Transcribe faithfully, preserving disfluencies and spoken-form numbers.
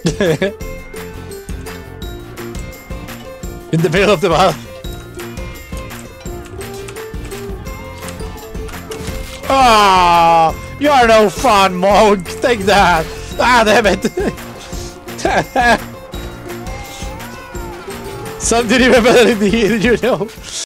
In the middle of the battle. Ah, oh, you're no fun, monk. Take that. Ah, damn it. Something even better in the heat, you know.